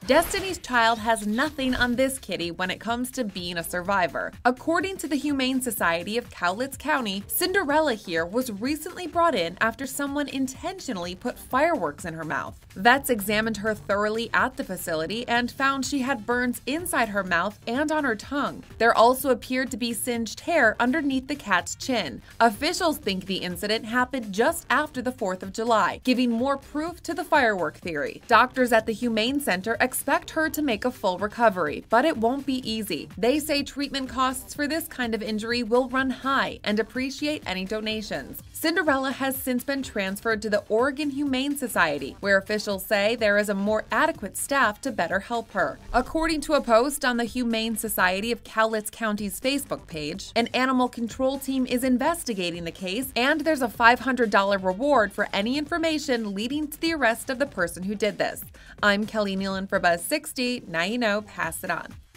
Destiny's Child has nothing on this kitty when it comes to being a survivor. According to the Humane Society of Cowlitz County, Cinderella here was recently brought in after someone intentionally put fireworks in her mouth. Vets examined her thoroughly at the facility and found she had burns inside her mouth and on her tongue. There also appeared to be singed hair underneath the cat's chin. Officials think the incident happened just after the 4th of July, giving more proof to the firework theory. Doctors at the Humane Center expect her to make a full recovery, but it won't be easy. They say treatment costs for this kind of injury will run high and appreciate any donations. Cinderella has since been transferred to the Oregon Humane Society, where officials say there is a more adequate staff to better help her. According to a post on the Humane Society of Cowlitz County's Facebook page, an animal control team is investigating the case, and there's a $500 reward for any information leading to the arrest of the person who did this. I'm Kelly Nealon for Buzz 60. Now you know, pass it on.